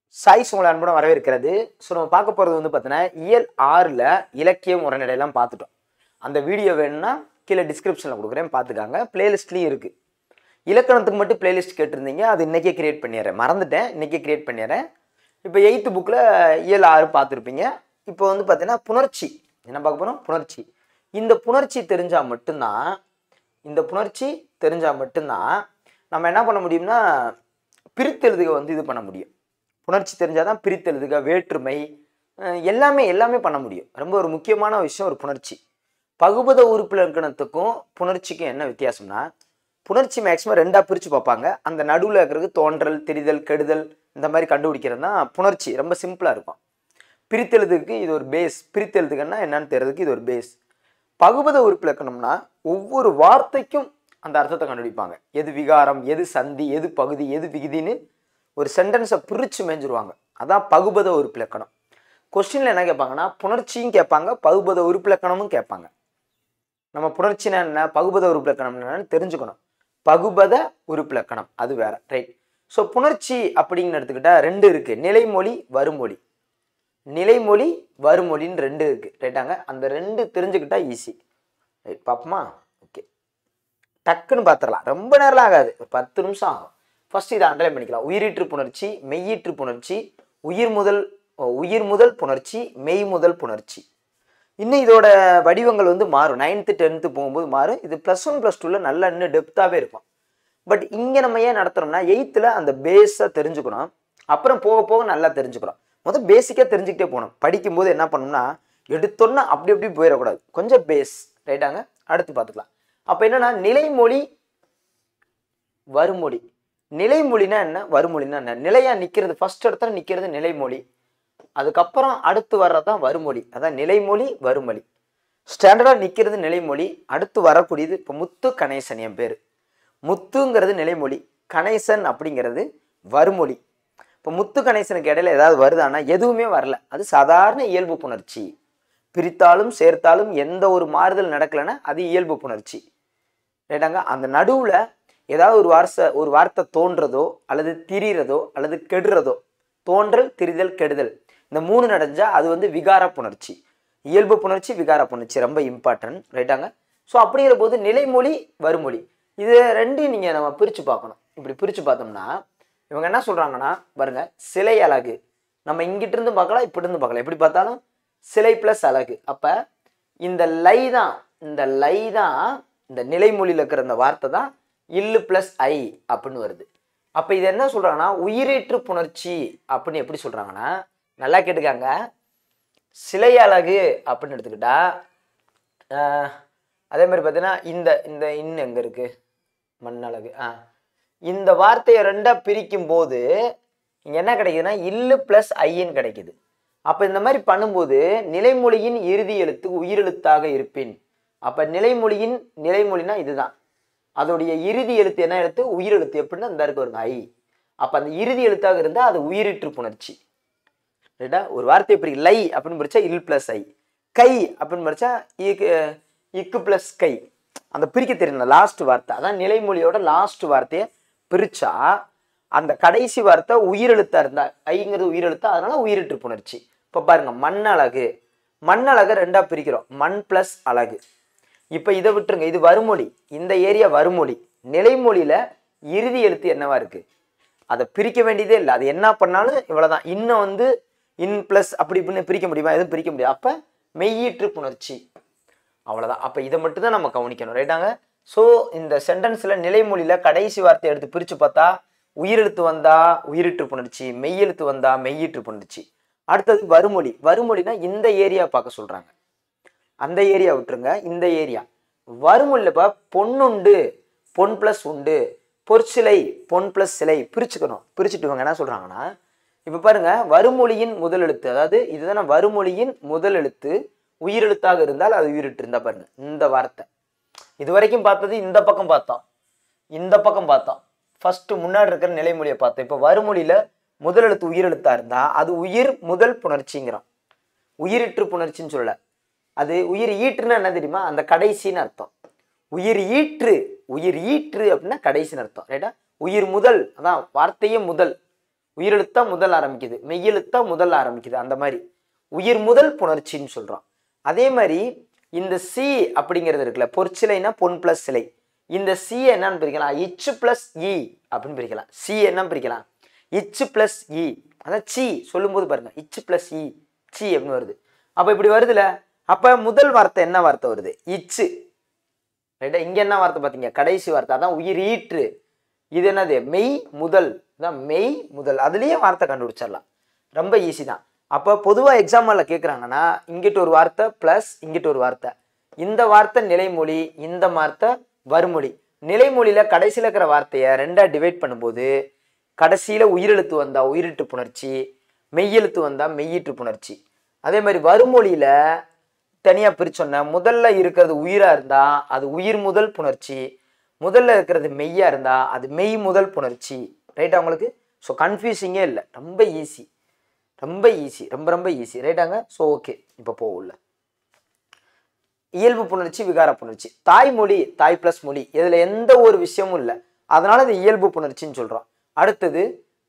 Choice உங்களை அன்புடன் வரவேற்கிறது. ஸோ நம்ம பார்க்க போகிறது வந்து பார்த்தீங்கன்னா இயல் 6ல் இலக்கியம் உரைநடையெல்லாம் பார்த்துட்டோம். அந்த வீடியோ வேணும்னா கீழே டிஸ்கிரிப்ஷனில் கொடுக்குறேன், பார்த்துக்காங்க. பிளேலிஸ்ட்லேயும் இருக்குது. இலக்கணத்துக்கு மட்டும் பிளேலிஸ்ட் கேட்டிருந்தீங்க, அது இன்றைக்கே கிரியேட் பண்ணிடுறேன், மறந்துட்டேன், இன்றைக்கே கிரியேட் பண்ணிடுறேன். இப்போ 8th புக்கில் இயல் 6 பார்த்துருப்பீங்க. இப்போ வந்து பார்த்தீங்கன்னா புணர்ச்சி என்ன பார்க்க போகிறோம்? புணர்ச்சி. இந்த புணர்ச்சி தெரிஞ்சால் மட்டும்தான் நம்ம என்ன பண்ண முடியும்னா பிரித்தெழுதுக வந்து இது பண்ண முடியும். புணர்ச்சி தெரிஞ்சால் தான் பிரித்தெழுதுக, வேற்றுமை, எல்லாமே பண்ண முடியும். ரொம்ப ஒரு முக்கியமான விஷயம் ஒரு புணர்ச்சி. பகுபத உறுப்பிலக்கணத்துக்கும் புணர்ச்சிக்கும் என்ன வித்தியாசம்னா, புணர்ச்சி மேக்ஸிமம் 2ஆக பிரித்து பார்ப்பாங்க. அந்த நடுவில் இருக்கிறது தோன்றல், திரிதல், கெடுதல், இந்த மாதிரி கண்டுபிடிக்கிறது தான் புணர்ச்சி. ரொம்ப சிம்பிளாக இருக்கும். பிரித்தெழுதுக்கு இது ஒரு பேஸ். பிரித்தெழுதுகன்னா என்னன்னு தெரிறதுக்கு இது ஒரு பேஸ். பகுபத உறுப்பிலக்கணம்னா ஒவ்வொரு வார்த்தைக்கும் அந்த அர்த்தத்தை கண்டுபிடிப்பாங்க. எது விகாரம், எது சந்தி, எது பகுதி, எது விகுதின்னு ஒரு சென்டென்ஸை பிரித்து மேய்ஞ்சிருவாங்க. அதான் பகுபத உறுப்பிலக்கணம். கொஸ்டினில் என்ன கேட்பாங்கன்னா, புணர்ச்சியும் கேட்பாங்க, பகுபத உறுப்பிலக்கணமும் கேட்பாங்க. நம்ம புணர்ச்சினா என்ன, பகுபத உறுப்பிலக்கணம் என்னன்னு தெரிஞ்சுக்கணும். பகுபத உறுப்பிலக்கணம் அது வேற, ரைட். ஸோ புணர்ச்சி அப்படின்னு எடுத்துக்கிட்டா 2 இருக்கு, நிலைமொழி, வருமொழி. நிலைமொழி, வருமொழின்னு 2 இருக்கு, ரைட்டாங்க. அந்த 2 தெரிஞ்சுக்கிட்டா ஈஸி, ரைட். பார்ப்போமா? ஓகே, டக்குன்னு பார்த்துடலாம், ரொம்ப நேரம் ஆகாது, ஒரு 10 நிமிஷம் ஆகும். ஃபர்ஸ்ட் இதை அண்டர்லைன் பண்ணிக்கலாம். உயிரீற்று புணர்ச்சி, மெய்யீற்று புணர்ச்சி, உயிர் முதல் புணர்ச்சி, மெய் முதல் புணர்ச்சி. இன்னும் இதோட வடிவங்கள் வந்து மாறும். 9th 10th போகும்போது மாறும். இது +1 +2ல நல்லா இன்னும் டெப்த்தாகவே இருக்கும். பட் இங்கே நம்ம ஏன் நடத்துகிறோம்னா 8th அந்த பேஸை தெரிஞ்சுக்கணும். அப்புறம் போக போக நல்லா தெரிஞ்சுக்கிறோம். முதல் பேசிக்காக தெரிஞ்சுக்கிட்டே போகணும். படிக்கும்போது என்ன பண்ணணும்னா எடுத்தோன்னா அப்படி போயிடக்கூடாது, கொஞ்சம் பேஸ், ரைட்டாங்க. அடுத்து பார்த்துக்கலாம். அப்போ என்னன்னா நிலைமொழி, வருமொழி. நிலைமொழினா என்ன, வருமொழினா என்ன? நிலையா நிற்கிறது, ஃபர்ஸ்ட் இடத்துல நிற்கிறது நிலைமொழி. அதுக்கப்புறம் அடுத்து வர்றதான் வருமொழி. அதான் நிலைமொழி, வருமொழி. ஸ்டாண்டர்டாக நிற்கிறது நிலைமொழி. அடுத்து வரக்கூடியது இப்போ முத்து கணேசன், என் பேர் முத்துங்கிறது நிலைமொழி, கணேசன் அப்படிங்கிறது வருமொழி. இப்போ முத்து கணேசனுக்கு இடையில ஏதாவது வருதானா? எதுவுமே வரல, அது சாதாரண இயல்பு புணர்ச்சி. பிரித்தாலும் சேர்த்தாலும் எந்த ஒரு மாறுதல் நடக்கலைன்னா அது இயல்பு புணர்ச்சி, ரைட்டாங்க. அந்த நடுவில் ஏதாவது ஒரு வார்த்தை தோன்றதோ அல்லது திரிறதோ அல்லது கெடுறதோ, தோன்றல், திரிதல், கெடுதல், இந்த 3 நடந்தா அது வந்து விகார புணர்ச்சி. இயல்பு புணர்ச்சி, விகார புணர்ச்சி ரொம்ப இம்பார்ட்டன்ட், ரைட்டாங்க. ஸோ அப்படிங்கிற போது நிலைமொழி, வருமொழி, இது 2 நீங்கள் நம்ம பிரித்து பார்க்கணும். இப்படி பிரித்து பார்த்தோம்னா இவங்க என்ன சொல்கிறாங்கன்னா பாருங்க, சிலை அலகு. நம்ம இங்கிட்ட இருந்து பார்க்கலாம், இப்படி இருந்து பார்க்கலாம், எப்படி பார்த்தாலும் சிலை ப்ளஸ் அலகு. அப்போ இந்த லை தான் இந்த நிலைமொழியில் இருக்கிற இந்த வார்த்தை தான் இல்லு ப்ளஸ் ஐ அப்படின்னு வருது. அப்போ இது என்ன சொல்கிறாங்கன்னா உயிரீற்று புணர்ச்சி அப்படின்னு எப்படி சொல்கிறாங்கன்னா, நல்லா கேட்டுக்காங்க. சிலை அலகு அப்படின்னு எடுத்துக்கிட்டா அதே மாதிரி பார்த்தீங்கன்னா இந்த இன்னும் எங்கே இருக்குது, மண்ணழகு. இந்த வார்த்தையை 2ஆக பிரிக்கும் போது இங்கே என்ன கிடைக்குதுன்னா இல்லு ப்ளஸ் ஐன்னு கிடைக்குது. அப்போ இந்த மாதிரி பண்ணும்போது நிலைமொழியின் இறுதி எழுத்து உயிரெழுத்தாக இருப்பின், அப்போ நிலைமொழினா இதுதான், அதோடைய இறுதி எழுத்து என்ன எழுத்து, உயிரெழுத்து. எப்படின்னா இந்த இருக்கு வருங்க, ஐ. அப்போ அந்த இறுதி எழுத்தாக இருந்தால் அது உயிரீற்று புணர்ச்சி, ரைட்டா. ஒரு வார்த்தை எப்படி லை அப்படின்னு படித்தா இல் ப்ளஸ் ஐ, கை அப்படின்னு படித்தா இக்கு ப்ளஸ் கை. அந்த பிரிக்க தெரியல லாஸ்ட் வார்த்தை, அதான் நிலைமொழியோட லாஸ்ட் வார்த்தையை பிரித்தா அந்த கடைசி வார்த்தை உயிரெழுத்தாக இருந்தா, ஐங்கிறது உயிரெழுத்தா, அதனால உயிரீற்று புணர்ச்சி. இப்போ பாருங்க, மண்ணழகு 2ஆக பிரிக்கிறோம், மண் ப்ளஸ் அழகு. இப்போ இதை விட்டுருங்க, இது வருமொழி, இந்த ஏரியா வருமொழி. நிலைமொழியில் இறுதி எழுத்து என்னவா இருக்குது, அதை பிரிக்க வேண்டியதே இல்லை. அது என்ன பண்ணாலும் இவ்வளோதான். இன்னும் வந்து இன் ப்ளஸ் அப்படி இப்படின்னு பிரிக்க முடியுமா? எதுவும் பிரிக்க முடியாது. அப்போ மெய்யீற்று புணர்ச்சி, அவ்வளோதான். அப்போ இதை மட்டும் தான் நம்ம கவனிக்கணும், ரைட்டாங்க. ஸோ இந்த சென்டென்ஸில் நிலைமொழியில் கடைசி வார்த்தையை எடுத்து பிரித்து பார்த்தா உயிரெழுத்து வந்தால் உயிரீற்று புணர்ச்சி, மெய்யெழுத்து வந்தால் மெய்யீற்று புணர்ச்சி. அடுத்தது வருமொழி. வருமொழினா இந்த ஏரியா பார்க்க சொல்கிறாங்க, அந்த ஏரியா விட்டுருங்க, இந்த ஏரியா. வருமொழியில் இப்போ பொண்ணுண்டு, பொன் ப்ளஸ் உண்டு, பொற்சிலை, பொன் ப்ளஸ் சிலை, பிரிச்சுக்கணும். பிரிச்சுட்டு இவங்க என்ன சொல்கிறாங்கன்னா, இப்போ பாருங்க, வருமொழியின் முதல் எழுத்து, அதாவது இதுதானே வருமொழியின் முதல் எழுத்து உயிரெழுத்தாக இருந்தால் அது உயிரிட்டு இருந்தால் பாருங்க, இந்த வார்த்தை இது வரைக்கும் பார்த்தது இந்த பக்கம் பார்த்தோம், ஃபர்ஸ்ட் முன்னாடி இருக்கிற நிலைமொழியை பார்த்தோம். இப்போ வருமொழியில் முதல் எழுத்து உயிரெழுத்தாக இருந்தால் அது உயிர் முதல் புணர்ச்சிங்கிறோம், உயிரிற்று புணர்ச்சின்னு சொல்லலை. அது உயிர் ஈற்றுன்னா என்ன தெரியுமா, அந்த கடைசின்னு அர்த்தம். உயிர் ஈற்று அப்படின்னா கடைசின்னு அர்த்தம், ரைட்டா. உயிர் முதல், அதான் வார்த்தையே முதல், உயிரெழுத்தா முதல் ஆரம்பிக்குது, மெய்யெழுத்தா முதல் ஆரம்பிக்குது, அந்த மாதிரி உயிர் முதல் புணர்ச்சின்னு சொல்றோம். அதே மாதிரி இந்த சி அப்படிங்கிறது இருக்குல்ல, பொற்சிலைனா பொன் பிளஸ் சிலை. இந்த சி என்னன்னு பிரிக்கலாம், இச் பிளஸ் இ அப்படின்னு பிரிக்கலாம். சி என்ன பிரிக்கலாம், இச் பிளஸ் இ. அதான் சி சொல்லும் போது பாருங்க, இச் பிளஸ் இ சி அப்படின்னு வருது. அப்ப இப்படி வருதுல, அப்ப முதல் வார்த்தை என்ன வார்த்தை வருது, இச்சு. ரைட்டா, இங்க என்ன வார்த்தை பாத்தீங்க, கடைசி வார்த்தை, அதான் உயிர் ஈற்று. இது என்னது, மெய் முதல், மெய் முதல். அதுலயே வார்த்தை கண்டுபிடிச்சிடலாம், ரொம்ப ஈஸி தான். அப்போ பொதுவாக எக்ஸாம்பிளில் கேட்குறாங்கன்னா இங்கிட்டு ஒரு வார்த்தை ப்ளஸ் இங்கிட்டு ஒரு வார்த்தை, இந்த வார்த்தை நிலைமொழி, இந்த வார்த்தை வறுமொழி. நிலைமொழியில் கடைசியில் இருக்கிற வார்த்தையை ரெண்டாக டிவைட் பண்ணும்போது கடைசியில் உயிரெழுத்து வந்தால் உயிரிட்டு புணர்ச்சி, மெய்யெழுத்து வந்தால் மெய்யீட்டு புணர்ச்சி. அதே மாதிரி வறுமொழியில் தனியாக பிரிச்சோன்னா முதல்ல இருக்கிறது உயிராக இருந்தால் அது உயிர் முதல் புணர்ச்சி, முதல்ல இருக்கிறது மெய்யாக இருந்தால் அது மெய் முதல் புணர்ச்சி. ரைட்டா உங்களுக்கு? ஸோ கன்ஃபியூசிங்கே இல்லை, ரொம்ப ஈஸி, ரொம்ப ஈஸி, ரொம்ப ரொம்ப ஈஸி. ரைட்டாங்க? ஸோ ஓகே, இப்போ போகல. இயல்பு புணர்ச்சி, விகார புணர்ச்சி. தாய்மொழி, தாய் பிளஸ் மொழி, இதில் எந்த ஒரு விஷயமும் இல்லை, அதனால இது இயல்பு புணர்ச்சின்னு சொல்கிறோம். அடுத்தது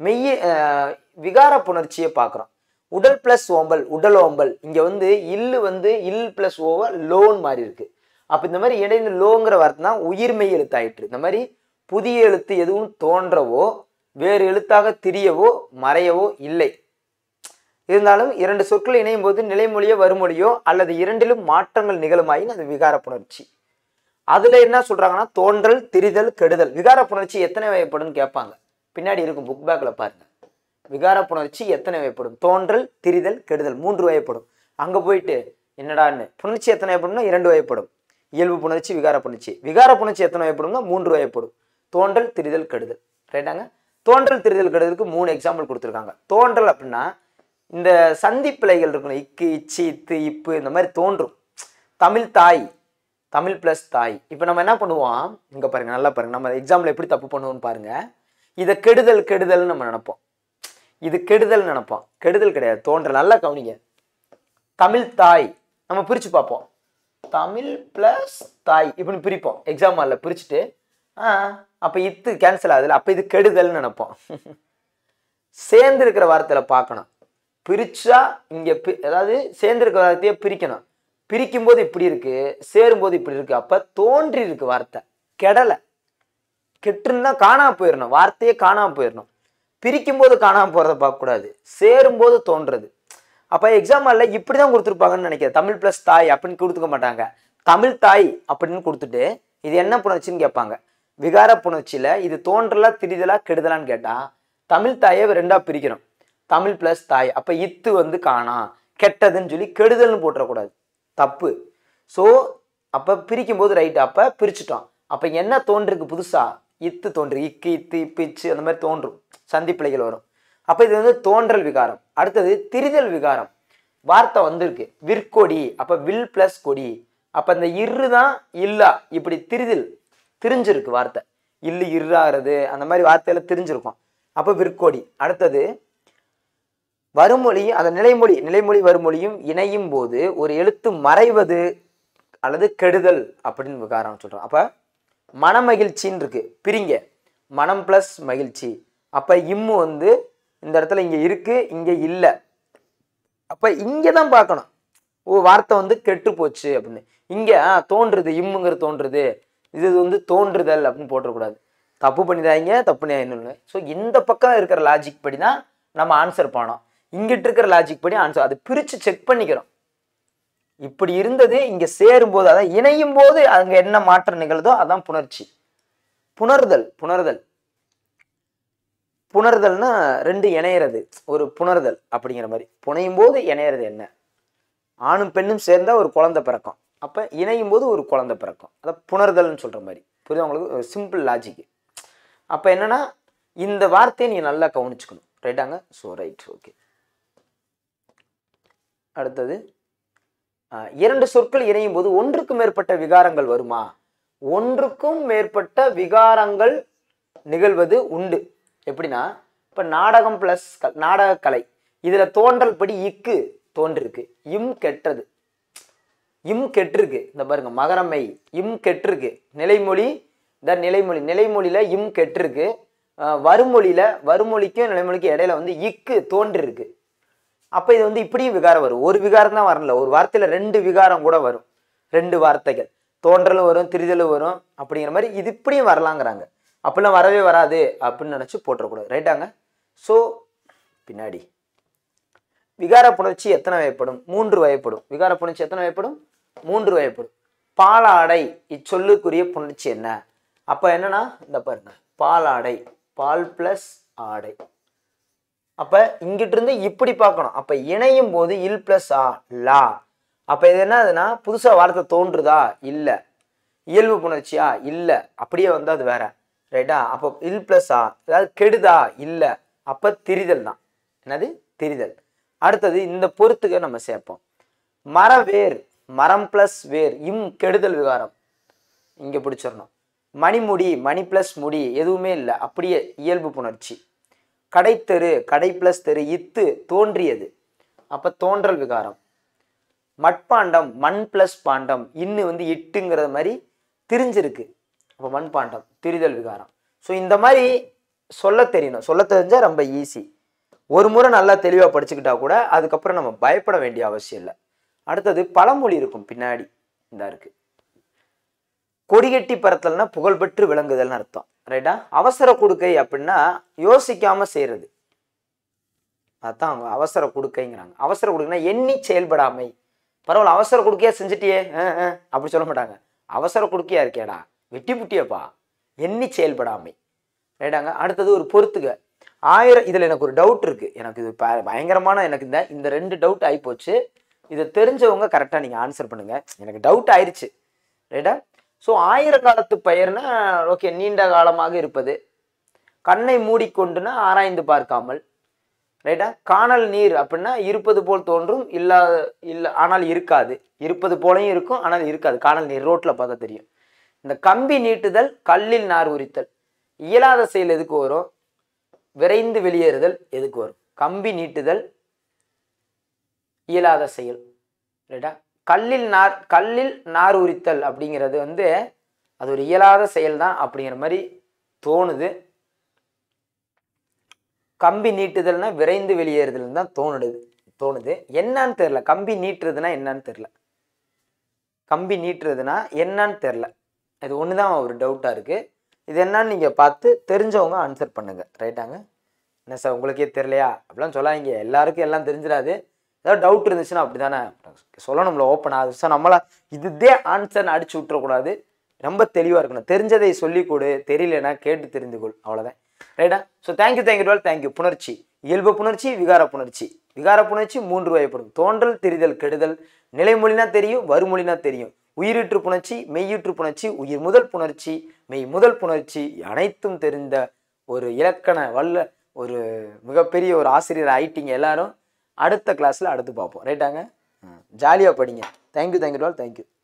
விகார புணர்ச்சியை பார்க்குறோம். உடல் பிளஸ் ஓம்பல், உடல் ஓம்பல். இங்கே இல்லு இல் பிளஸ் ஓவ லோன் மாதிரி இருக்கு. அப்போ இந்த மாதிரி இடையில லோங்கிற வார்த்தை தான் உயிர்மெய் எழுத்தாயிற்று. இந்த மாதிரி புதிய எழுத்து எதுவும் தோன்றவோ வேறு எழுத்தாக திரியவோ மறையவோ இல்லை. இருந்தாலும் இரண்டு சொற்கள் இணையும் போது நிலைமொழியோ வறுமொழியோ அல்லது இரண்டிலும் மாற்றங்கள் நிகழுமாயின் அது விகார புணர்ச்சி. அதுல என்ன சொல்றாங்கன்னா தோன்றல், திரிதல், கெடுதல். விகார புணர்ச்சி எத்தனை வகைப்படும் கேட்பாங்க, பின்னாடி இருக்கும் புக் பேக்ல பாருங்க. விகார புணர்ச்சி எத்தனை வகைப்படும், தோன்றல், திரிதல், கெடுதல், 3 வகைப்படும். அங்க போயிட்டு என்னடான்னு புணர்ச்சி எத்தனை வகைப்படும்னா 2 வகைப்படும், இயல்பு புணர்ச்சி, விகார புணர்ச்சி. விகார புணர்ச்சி எத்தனை வகைப்படும்னா 3 வகைப்படும், தோன்றல், திரிதல், கெடுதல். ரைட்டாங்க? தோன்றல், திரிதல், கெடுதலுக்கு 3 எக்ஸாம்பிள் கொடுத்துருக்காங்க. தோன்றல் அப்படின்னா இந்த சந்தி பிழைகள் இருக்கணும், இக்கு, இச்சு, இத்து, இப்பு, இந்த மாதிரி தோன்றும். தமிழ் தாய், தமிழ் பிளஸ் தாய். இப்போ நம்ம என்ன பண்ணுவோம், இங்க பாருங்க, நல்லா பாருங்க, நம்ம எக்ஸாம்பிள் எப்படி தப்பு பண்ணுவோம்னு பாருங்க. இதை கெடுதல் கெடுதல்னு நம்ம நினைப்போம், இது கெடுதல் நினைப்போம், கெடுதல் கிடையாது, தோன்றல். நல்லா கவனிங்க, தமிழ் தாய் நம்ம பிரிச்சு பார்ப்போம், தமிழ் பிளஸ் தாய் இப்படின்னு பிரிப்போம். எக்ஸாம்பிள் பிரிச்சுட்டு அப்ப இத்து கேன்சல் ஆகுதுல, அப்ப இது கெடுதல்னு நினைப்போம். சேர்ந்து இருக்கிற வார்த்தையில பார்க்கணும், பிரிச்சா இங்க அதாவது சேர்ந்திருக்கிற வார்த்தையை பிரிக்கணும். பிரிக்கும் போது இப்படி இருக்கு, சேரும் போது இப்படி இருக்கு, அப்ப தோன்றி இருக்கு வார்த்தை, கெடலை. கெட்டுருந்தா காணாம போயிடணும், வார்த்தையே காணாம போயிடணும். பிரிக்கும் போது காணாம போறதை பார்க்க கூடாது, சேரும் போது தோன்றது. அப்ப எக்ஸாம்பிள்ல இப்படிதான் கொடுத்துருப்பாங்கன்னு நினைக்கிறேன். தமிழ் பிளஸ் தாய் அப்படின்னு கொடுத்துக்க மாட்டாங்க, தமிழ் தாய் அப்படின்னு கொடுத்துட்டு இது என்ன புணர்ச்சின்னு கேட்பாங்க. விகார புணர்ச்சியில இது தோன்றலா, திரிதலா, கெடுதலான்னு கேட்டா தமிழ் தாயை 2ஆ பிரிக்கணும், தமிழ் பிளஸ் தாய். அப்ப இத்து காணா, கெட்டதுன்னு சொல்லி கெடுதல்னு போட்டுறக்கூடாது, தப்பு. ஸோ அப்ப பிரிக்கும் போது ரைட், அப்ப பிரிச்சுட்டோம். அப்ப என்ன தோன்றுருக்கு புதுசா, இத்து தோன்று, இக்கு, இத்து, இப்பு, இச்சு, அந்த மாதிரி தோன்றும், சந்தி பிழைகள் வரும். அப்ப இது தோன்றல் விகாரம். அடுத்தது திரிதல் விகாரம். வார்த்தை வந்திருக்கு விற்கொடி, அப்ப வில் பிளஸ் கொடி, அப்ப இந்த இருதான் இல்லா, இப்படி திரிதல் திரிஞ்சிருக்கு வார்த்தை, இல்லு இர்றாகிறது, அந்த மாதிரி வார்த்தையில திரிஞ்சிருக்கும், அப்ப விற்கொடி. அடுத்தது வறுமொழி, அந்த நிலைமொழி, நிலைமொழி வறுமொழியும் இணையும் போது ஒரு எழுத்து மறைவது அல்லது கெடுதல் அப்படின்னு விகாரம் சொல்றோம். அப்ப மனமகிழ்ச்சின்னு இருக்கு, பிரிங்க, மனம் பிளஸ் மகிழ்ச்சி. அப்ப இம்மு இந்த இடத்துல இங்க இருக்கு, இங்க இல்லை. அப்ப இங்கதான் பார்க்கணும், ஓ வார்த்தை கெட்டு போச்சு அப்படின்னு. இங்க தோன்றுது, இம்முங்கிறது தோன்றுது, இது தோன்றுதல் அப்படின்னு போட்டக்கூடாது, தப்பு பண்ணிதாங்க, தப்பு பண்ணிதாங்க. ஸோ இந்த பக்கம் இருக்கிற லாஜிக் படி தான் நம்ம ஆன்சர் பண்ணோம், இங்கிட்டு இருக்கிற லாஜிக் படி ஆன்சர். அது பிரிச்சு செக் பண்ணிக்கிறோம், இப்படி இருந்தது இங்க சேரும் போது, அதான் இணையும் போது அங்க என்ன மாற்றம் நிகழ்தோ அதான் புணர்ச்சி. புணர்தல், புணர்தல், புணர்தல்னா 2 இணையிறது, ஒரு புணர்தல் அப்படிங்கிற மாதிரி. புனையும் போது இணையிறது என்ன, ஆணும் பெண்ணும் சேர்ந்தா ஒரு குழந்தை பிறக்கும், அப்ப இணையும் போது ஒரு குழந்தை பிறக்கும், அதை புணர்தல்னு சொல்ற மாதிரி. புரியுது உங்களுக்கு? ஒரு சிம்பிள் லாஜிக். அப்ப என்னன்னா இந்த வார்த்தையை நீங்க நல்லா கவனிச்சுக்கணும். ரைட்டாங்க? So right, okay. அடுத்தது 2 சொற்கள் இணையும் போது ஒன்றுக்கும் மேற்பட்ட விகாரங்கள் வருமா? ஒன்றுக்கும் மேற்பட்ட விகாரங்கள் நிகழ்வது உண்டு. எப்படின்னா இப்ப நாடகம் பிளஸ் நாடக கலை, இதுல தோன்றல் படி இக்கு தோன்றிருக்கு, இம் கெட்டது, இம் கெட்டிருக்கு. இந்த பாருங்க, மகரமை இம் கெட்டிருக்கு. நிலைமொழி, இந்த நிலைமொழி, நிலைமொழியில இம் கெட்டிருக்கு, வறுமொழிக்கும் நிலைமொழிக்கும் இடையில வந்து இக்கு தோன்றி இருக்கு. அப்ப இது வந்து இப்படியும் விகாரம் வரும். ஒரு விகாரம் தான் வரல, ஒரு வார்த்தையில 2 விகாரம் கூட வரும். 2 வார்த்தைகள் தோன்றலும் வரும், திரிதலும் வரும். அப்படிங்கிற மாதிரி இது இப்படியும் வரலாங்கிறாங்க. அப்படிலாம் வரவே வராது அப்படின்னு நினைச்சு போட்டுறக்கூடாது. ரைட்டாங்க. ஸோ பின்னாடி விகார புணர்ச்சி எத்தனை வகைப்படும்? 3 வகைப்படும். விகார புணர்ச்சி எத்தனை வகைப்படும்? 3 வகைப்படும். பாலாடை இச்சொல்லுக்குரிய புணர்ச்சி என்ன? அப்ப என்னன்னா இந்த பாருங்க, பாலாடை, பால் பிளஸ் ஆடை. அப்ப இங்கிட்டு இருந்து இப்படி பார்க்கணும். அப்ப இணையும் போது இல் பிளஸ் ஆ லா. அப்ப இது என்னதுன்னா புதுசா வார்த்தை தோன்றுதா? இல்ல. இயல்பு புணர்ச்சியா? இல்ல. அப்படியே வந்தா அது வேற. ரைட்டா? அப்போ இல் பிளஸ் ஆ, அதாவது கெடுதா? இல்ல. அப்ப திரிதல் தான். என்னது? திரிதல். அடுத்தது இந்த பொறுத்துக்க நம்ம சேர்ப்போம். மரவேர், மரம் பிளஸ் வேர், கெடுதல் விகாரம் இங்க பிடிச்சிடணும். மணிமுடி, மணி பிளஸ் முடி, எதுவுமே இல்லை, அப்படியே இயல்பு புணர்ச்சி. கடைத்தெரு, கடை பிளஸ் தெரு, தோன்றியது, அப்ப தோன்றல் விகாரம். மட்பாண்டம், மண் பிளஸ் பாண்டம், வந்து இட்டுங்கிற மாதிரி திரிஞ்சிருக்கு, அப்ப மண்பாண்டம், திரிதல் விகாரம். ஸோ இந்த மாதிரி சொல்ல தெரியணும். சொல்ல தெரிஞ்சா ரொம்ப ஈஸி. ஒரு முறை நல்லா தெளிவாக படிச்சுக்கிட்டா கூட அதுக்கப்புறம் நம்ம பயப்பட வேண்டிய அவசியம் இல்லை. அடுத்தது பழமொழி இருக்கும் பின்னாடி, இந்த இருக்கு. கொடிகட்டி பறத்தல்னா புகழ்பெற்று விளங்குதல்னு அர்த்தம். ரைட்டா? அவசர கொடுக்கை அப்படின்னா யோசிக்காம செய்யறது, அதான் அவங்க அவசர கொடுக்கைங்கிறாங்க. அவசர கொடுக்கைன்னா எண்ணி செயல்படாமை. பரவாயில்ல, அவசர கொடுக்கையா செஞ்சுட்டியே அப்படி சொல்ல மாட்டாங்க. அவசர கொடுக்கையா இருக்கேடா, வெட்டி புட்டியப்பா, எண்ணி செயல்படாமை. ரைட்டாங்க. அடுத்தது ஒரு பொறுத்துக. இதுல எனக்கு ஒரு டவுட் இருக்கு. எனக்கு இது பயங்கரமான, எனக்கு இந்த 2 டவுட் ஆயிப்போச்சு. இதை தெரிஞ்சவங்க கரெக்டா நீங்க ஆன்சர் பண்ணுங்க. எனக்கு டவுட் ஆயிடுச்சு. ரைட்டா? ஸோ 1000 காலத்து பெயர்னா ஓகே, நீண்ட காலமாக இருப்பது. கண்ணை மூடிக்கொண்டுனா ஆராய்ந்து பார்க்காமல். ரைட்டா? காணல் நீர் அப்படின்னா இருப்பது போல் தோன்றும், இல்ல ஆனால் இருக்காது. இருப்பது போலையும் இருக்கும், ஆனால் இருக்காது. காணல் நீர் ரோட்ல பார்த்தா தெரியும். இந்த கம்பி நீட்டுதல், கல்லில் நார் உரித்தல், இயலாத செயல் எதுக்கு வரும்? விரைந்து வெளியேறுதல் எதுக்கு வரும்? கம்பி நீட்டுதல் இயலாத செயல். ரைட்டா? கல்லில் நார் உரித்தல் அப்படிங்கிறது வந்து அது ஒரு இயலாத செயல் தான் அப்படிங்கிற மாதிரி தோணுது. கம்பி நீட்டுதல்னா விரைந்து வெளியேறுதல் தான் தோணுது. என்னன்னு தெரியல. கம்பி நீட்டுறதுன்னா என்னன்னு தெரியல. கம்பி நீட்டுறதுன்னா என்னன்னு தெரியல. இது ஒண்ணுதான் ஒரு டவுட்டா இருக்கு. இது என்னன்னு நீங்க பார்த்து தெரிஞ்சவங்க ஆன்சர் பண்ணுங்க. ரைட்டாங்க? என்ன சார் உங்களுக்கே தெரியலையா அப்படிலாம் சொல்லாதீங்க. எல்லாருக்கும் எல்லாம் தெரிஞ்சிடாது. ஏதாவது டவுட் இருந்துச்சுன்னா அப்படிதானே சொல்லணும்ல, ஓப்பனா. அது சார் நம்மளா இதுதே ஆன்சர்னு அடிச்சு விட்டுறக்கூடாது. ரொம்ப தெளிவா இருக்கணும். தெரிஞ்சதை சொல்லிக் கொடு, தெரியலன்னா கேட்டு தெரிந்து கொள், அவ்வளவுதான். ரைட்டா? So thank you. புணர்ச்சி, இயல்பு புணர்ச்சி, விகார புணர்ச்சி. விகார புணர்ச்சி 3 வகைப்படும். தோன்றல், திரிதல், கெடுதல். நிலைமொழினா தெரியும், வருமொழினா தெரியும். உயிரீற்று புணர்ச்சி, மெய்யீற்று புணர்ச்சி, உயிர் முதல் புணர்ச்சி, மெய் முதல் புணர்ச்சி, அனைத்தும் தெரிந்த ஒரு இலக்கண வல்ல ஒரு மிகப்பெரிய ஒரு ஆசிரியர் ஆயிட்டீங்க எல்லாரும். அடுத்த கிளாஸ்ல அடுத்து பார்ப்போம். ரைட்டாங்க? ஜாலியாக படிங்க. தேங்க்யூ.